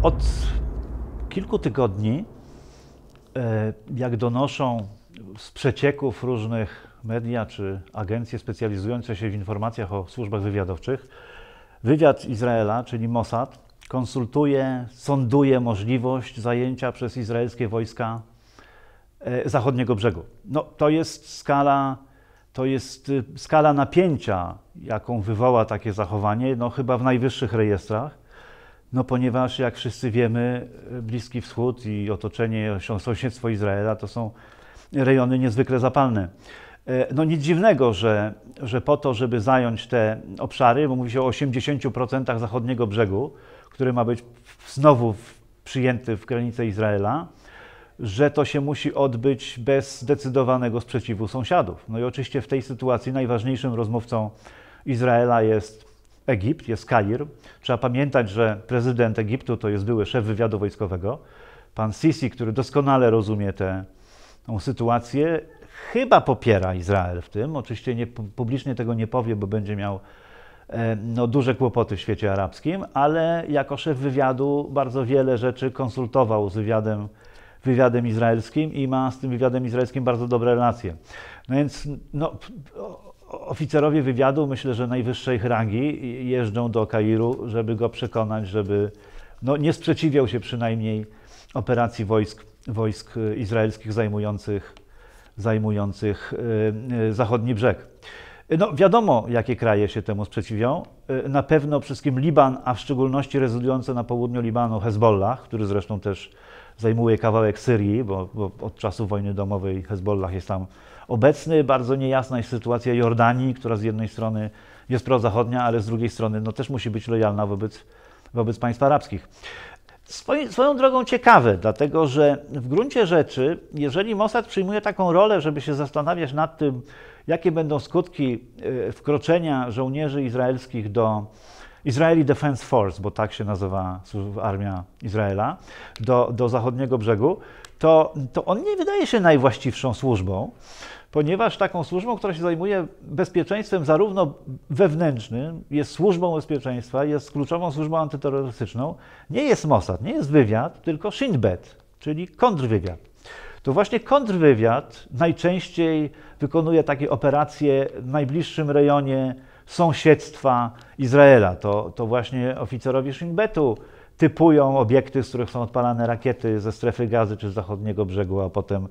Od kilku tygodni, jak donoszą z przecieków różnych media czy agencje specjalizujące się w informacjach o służbach wywiadowczych, wywiad Izraela, czyli Mossad, konsultuje, sonduje możliwość zajęcia przez izraelskie wojska zachodniego brzegu. No, to jest skala napięcia, jaką wywoła takie zachowanie, no chyba w najwyższych rejestrach. No ponieważ, jak wszyscy wiemy, Bliski Wschód i otoczenie, sąsiedztwo Izraela to są rejony niezwykle zapalne. No nic dziwnego, że po to, żeby zająć te obszary, bo mówi się o 80% zachodniego brzegu, który ma być znowu przyjęty w granicę Izraela, że to się musi odbyć bez zdecydowanego sprzeciwu sąsiadów. No i oczywiście w tej sytuacji najważniejszym rozmówcą Izraela jest Egipt, jest Kair. Trzeba pamiętać, że prezydent Egiptu to jest były szef wywiadu wojskowego. Pan Sisi, który doskonale rozumie tę sytuację, chyba popiera Izrael w tym. Oczywiście publicznie tego nie powie, bo będzie miał duże kłopoty w świecie arabskim, ale jako szef wywiadu bardzo wiele rzeczy konsultował z wywiadem izraelskim i ma z tym wywiadem izraelskim bardzo dobre relacje. No więc oficerowie wywiadu, myślę, że najwyższej rangi, jeżdżą do Kairu, żeby go przekonać, żeby nie sprzeciwiał się przynajmniej operacji wojsk izraelskich zajmujących zachodni brzeg. No wiadomo, jakie kraje się temu sprzeciwią. Na pewno wszystkim Liban, a w szczególności rezydujący na południu Libanu Hezbollah, który zresztą też zajmuje kawałek Syrii, bo od czasu wojny domowej Hezbollah jest tam obecny. Bardzo niejasna jest sytuacja Jordanii, która z jednej strony jest prozachodnia, ale z drugiej strony też musi być lojalna wobec państw arabskich. Swoją drogą ciekawe, dlatego że w gruncie rzeczy, jeżeli Mossad przyjmuje taką rolę, żeby się zastanawiać nad tym, jakie będą skutki wkroczenia żołnierzy izraelskich do Israeli Defense Force, bo tak się nazywa armia Izraela, do zachodniego brzegu, to on nie wydaje się najwłaściwszą służbą, ponieważ taką służbą, która się zajmuje bezpieczeństwem zarówno wewnętrznym, jest służbą bezpieczeństwa, jest kluczową służbą antyterrorystyczną, nie jest Mossad, nie jest wywiad, tylko Shin Bet, czyli kontrwywiad. To właśnie kontrwywiad najczęściej wykonuje takie operacje w najbliższym rejonie sąsiedztwa Izraela. To właśnie oficerowie Shin Betu typują obiekty, z których są odpalane rakiety ze strefy Gazy czy z zachodniego brzegu, a potem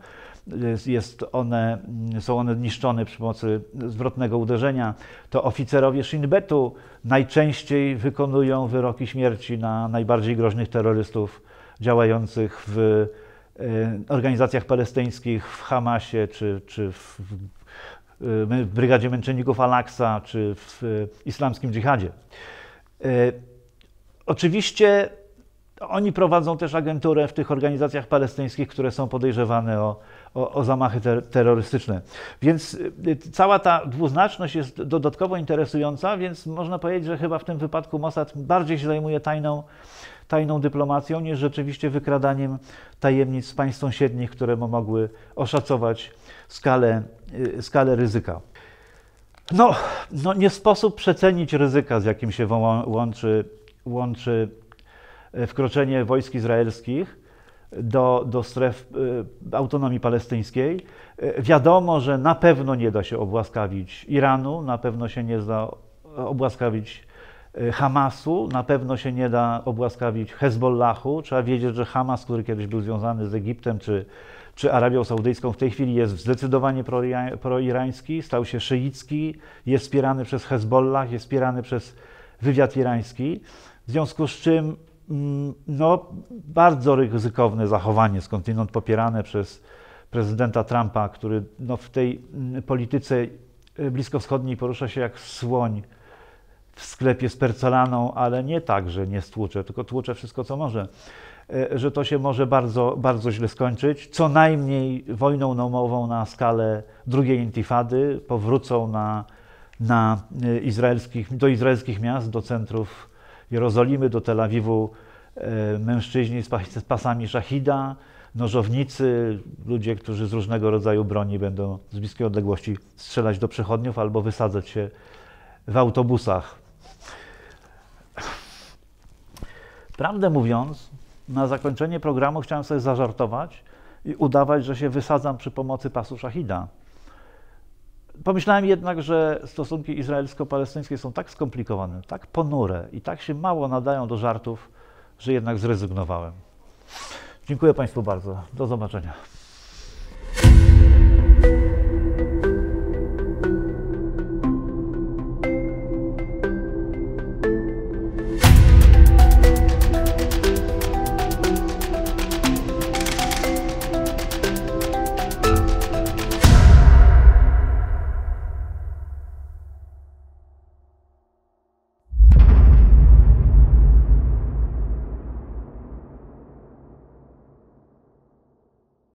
są one niszczone przy pomocy zwrotnego uderzenia. To oficerowie Shin Betu najczęściej wykonują wyroki śmierci na najbardziej groźnych terrorystów działających w organizacjach palestyńskich, w Hamasie, czy w Brygadzie Męczenników Al-Aqsa, czy w islamskim dżihadzie. Oczywiście oni prowadzą też agenturę w tych organizacjach palestyńskich, które są podejrzewane o zamachy terrorystyczne. Więc cała ta dwuznaczność jest dodatkowo interesująca, więc można powiedzieć, że chyba w tym wypadku Mossad bardziej się zajmuje tajną dyplomacją niż rzeczywiście wykradaniem tajemnic z państw sąsiednich, które mogły oszacować skalę ryzyka. No nie sposób przecenić ryzyka, z jakim się łączy wkroczenie wojsk izraelskich do stref autonomii palestyńskiej. Wiadomo, że na pewno nie da się obłaskawić Iranu, na pewno się nie da obłaskawić Hamasu, na pewno się nie da obłaskawić Hezbollahu. Trzeba wiedzieć, że Hamas, który kiedyś był związany z Egiptem czy Arabią Saudyjską, w tej chwili jest zdecydowanie proirański, stał się szyicki, jest wspierany przez Hezbollah, jest wspierany przez wywiad irański. W związku z czym bardzo ryzykowne zachowanie, skądinąd popierane przez prezydenta Trumpa, który w tej polityce bliskowschodniej porusza się jak słoń w sklepie z porcelaną, ale nie tak, że nie stłucze, tylko tłucze wszystko, co może, że to się może bardzo, bardzo źle skończyć. Co najmniej wojną domową na skalę drugiej intifady, powrócą do izraelskich miast, do centrów Jerozolimy, do Tel Awiwu mężczyźni z pasami szachida, nożownicy, ludzie, którzy z różnego rodzaju broni będą z bliskiej odległości strzelać do przechodniów albo wysadzać się w autobusach. Prawdę mówiąc, na zakończenie programu chciałem sobie zażartować i udawać, że się wysadzam przy pomocy pasu szahida. Pomyślałem jednak, że stosunki izraelsko-palestyńskie są tak skomplikowane, tak ponure i tak się mało nadają do żartów, że jednak zrezygnowałem. Dziękuję Państwu bardzo. Do zobaczenia.